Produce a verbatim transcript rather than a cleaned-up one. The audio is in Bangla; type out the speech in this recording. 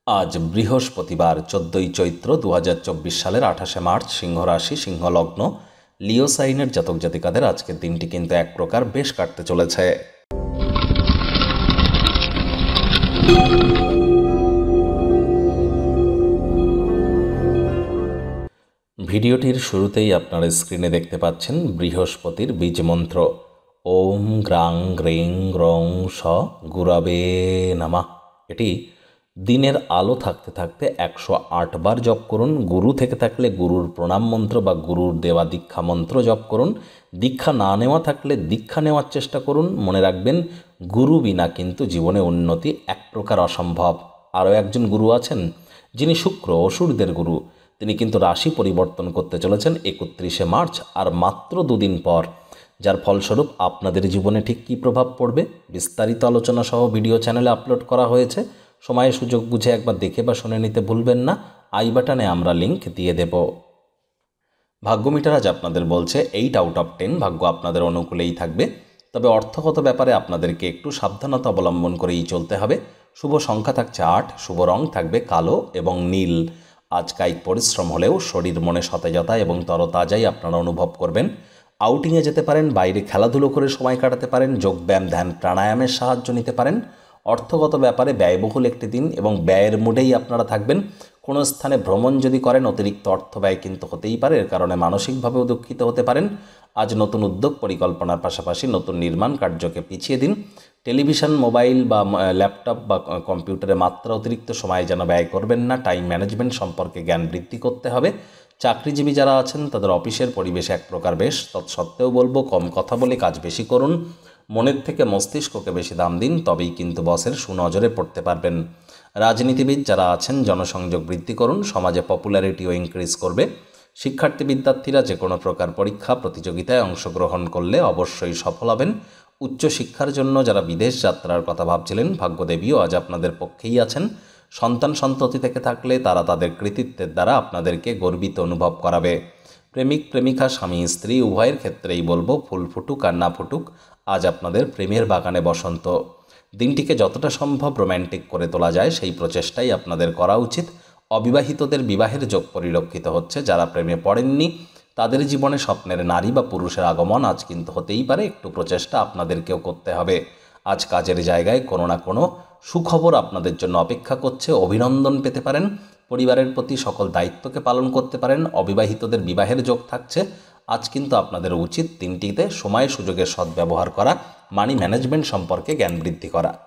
আজ বৃহস্পতিবার চোদ্দই চৈত্র দু হাজার চব্বিশ সালের আঠাশে মার্চ, সিংহ রাশি, সিংহ লগ্ন, লিও সাইনের জাতক জাতিকাদের আজকের দিনটি কিন্তু এক প্রকার বেশ কাটতে চলেছে। ভিডিওটির শুরুতেই আপনারা স্ক্রিনে দেখতে পাচ্ছেন বৃহস্পতির বীজ মন্ত্র ওম গ্রাং গ্রেং গ্রং স গুরবে নমঃ। এটি দিনের আলো থাকতে থাকতে একশো আট বার জপ করুন। গুরু থেকে থাকলে গুরুর প্রণাম মন্ত্র বা গুরুর দেওয়া দীক্ষা মন্ত্র জপ করুন। দীক্ষা না নেওয়া থাকলে দীক্ষা নেওয়ার চেষ্টা করুন। মনে রাখবেন, গুরু বিনা কিন্তু জীবনে উন্নতি এক প্রকার অসম্ভব। আরও একজন গুরু আছেন যিনি শুক্র, অসুরদের গুরু। তিনি কিন্তু রাশি পরিবর্তন করতে চলেছেন একত্রিশে মার্চ, আর মাত্র দুদিন পর, যার ফলস্বরূপ আপনাদের জীবনে ঠিক কী প্রভাব পড়বে বিস্তারিত আলোচনা সহ ভিডিও চ্যানেলে আপলোড করা হয়েছে। সময় সুযোগ বুঝে একবার দেখে বা শুনে নিতে ভুলবেন না। আই বাটনে আমরা লিংক দিয়ে দেব। ভাগ্য মিটার আজ আপনাদের বলছে এইট আউট অফ টেন ভাগ্য আপনাদের অনুকূলেই থাকবে, তবে অর্থগত ব্যাপারে আপনাদেরকে একটু সাবধানতা অবলম্বন করেই চলতে হবে। শুভ সংখ্যা থাকছে আট, শুভ রং থাকবে কালো এবং নীল। আজ কায়িক পরিশ্রম হলেও শরীর মনে সতেজতা এবং তরতাজাই আপনারা অনুভব করবেন। আউটিংয়ে যেতে পারেন, বাইরে খেলাধুলো করে সময় কাটাতে পারেন, যোগব্যায়াম, ধ্যান, প্রাণায়ামের সাহায্য নিতে পারেন। অর্থগত ব্যাপারে ব্যয়বহুল একটি দিন এবং ব্যয়ের মুডেই আপনারা থাকবেন। কোনো স্থানে ভ্রমণ যদি করেন অতিরিক্ত অর্থ ব্যয় কিন্তু হতেই পারে, এর কারণে মানসিকভাবেও দুঃখিত হতে পারেন। আজ নতুন উদ্যোগ পরিকল্পনার পাশাপাশি নতুন নির্মাণ কার্যকে পিছিয়ে দিন। টেলিভিশন, মোবাইল বা ল্যাপটপ বা কম্পিউটারে মাত্রা অতিরিক্ত সময় যেন ব্যয় করবেন না। টাইম ম্যানেজমেন্ট সম্পর্কে জ্ঞান বৃদ্ধি করতে হবে। চাকরিজীবী যারা আছেন তাদের অফিসের পরিবেশ এক প্রকার বেশ, তৎসত্ত্বেও বলবো কম কথা বলে কাজ বেশি করুন। মনের থেকে মস্তিষ্ককে বেশি দাম দিন, তবেই কিন্তু বসের সুনজরে পড়তে পারবেন। রাজনীতিবিদ যারা আছেন জনসংযোগ বৃদ্ধি করুন, সমাজে পপুলারিটিও ইনক্রিজ করবে। শিক্ষার্থী বিদ্যার্থীরা যে কোনো প্রকার পরীক্ষা প্রতিযোগিতায় অংশগ্রহণ করলে অবশ্যই সফল হবেন। উচ্চশিক্ষার জন্য যারা বিদেশ যাত্রার কথা ভাবছিলেন, ভাগ্যদেবীও আজ আপনাদের পক্ষেই আছেন। সন্তান সন্ততি থেকে থাকলে তারা তাদের কৃতিত্বের দ্বারা আপনাদেরকে গর্বিত অনুভব করাবে। প্রেমিক প্রেমিকা, স্বামী স্ত্রী উভয়ের ক্ষেত্রেই বলবো ফুল ফুটুক আর না ফুটুক, আজ আপনাদের প্রেমের বাগানে বসন্ত। দিনটিকে যতটা সম্ভব রোম্যান্টিক করে তোলা যায় সেই প্রচেষ্টাই আপনাদের করা উচিত। অবিবাহিতদের বিবাহের যোগ পরিলক্ষিত হচ্ছে। যারা প্রেমে পড়েননি তাদের জীবনে স্বপ্নের নারী বা পুরুষের আগমন আজ কিন্তু হতেই পারে। একটু প্রচেষ্টা আপনাদেরকেও করতে হবে। আজ কাজের জায়গায় কোনো না কোনো সুখবর আপনাদের জন্য অপেক্ষা করছে, অভিনন্দন পেতে পারেন। পরিবারের প্রতি সকল দায়িত্বকে পালন করতে পারেন। অবিবাহিতদের বিবাহের যোগ থাকছে। আজ কিন্তু আপনাদের উচিত দিনটিতে সময় সুযোগের সদ্ব্যবহার করা, মানি ম্যানেজমেন্ট সম্পর্কে জ্ঞান বৃদ্ধি করা।